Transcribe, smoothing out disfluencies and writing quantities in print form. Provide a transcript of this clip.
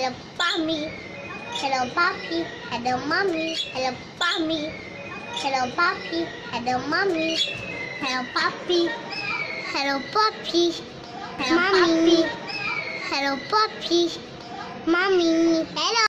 hello mommy, hello papi, hello mommy, hello mommy, hello papi, hello mommy, hello papi, hello papi, hello mommy, hello papi, mommy, hello.